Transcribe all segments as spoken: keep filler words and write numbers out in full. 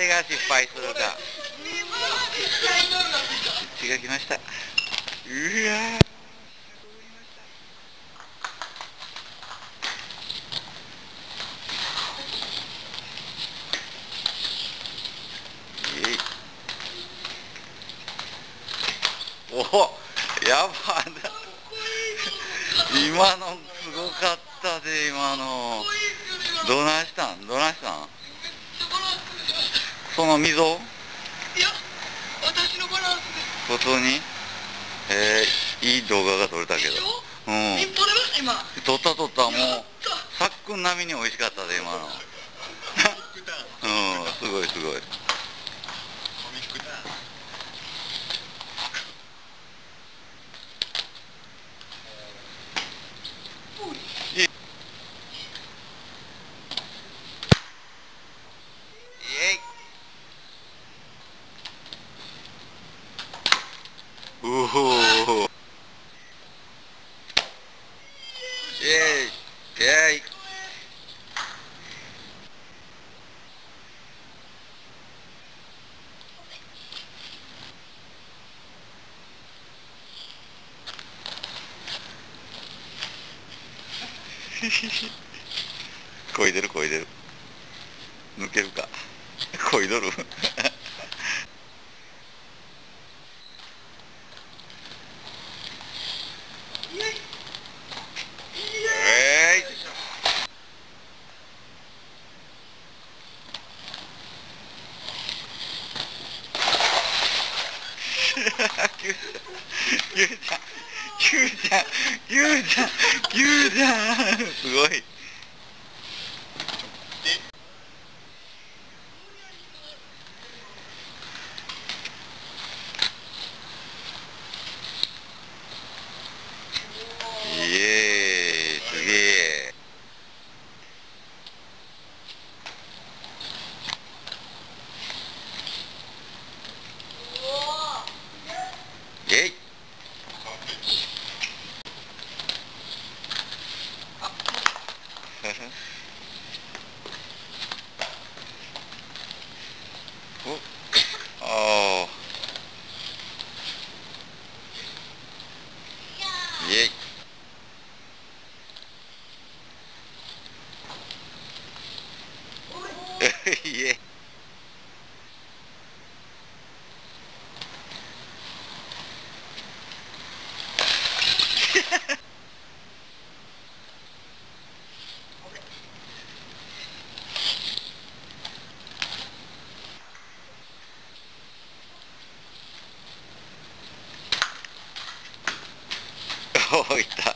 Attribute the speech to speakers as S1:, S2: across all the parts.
S1: が失敗するか。血が来ました。うわー。おやばいな。今のすごかったで、今の。どないしたんどないしたんその溝い
S2: や、私のバランスです。
S1: 普通にえー、いい動画が撮れたけど。うん。
S2: 一歩出ました、今。
S1: 撮った撮った、もう、さっくん並みに美味しかったで、今の。うん、すごいすごい。うおー。イエーイイエーイ。こいでるこいでる。抜けるか。こいどる。えい。ゆうちゃん、ゆうちゃん、ゆうちゃん、ゆうちゃん、ゆうちゃん、すごい。イエーイ、すげえ。えい。お、ああ。イエイ。イエイ。おいた。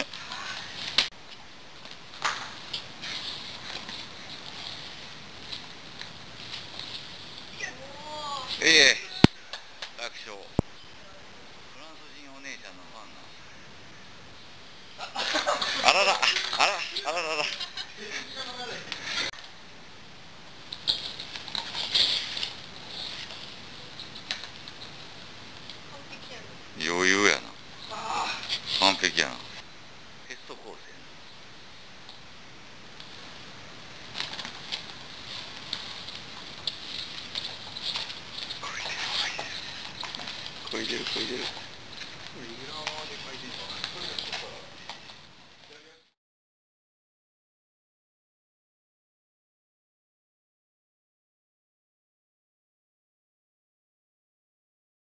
S1: いえ、楽勝。フランス人お姉ちゃんのファンなの。あらら、あら、あららら。余裕やな。完璧やな。テストコースやな。こいでるこいでる。こいでるこいでる。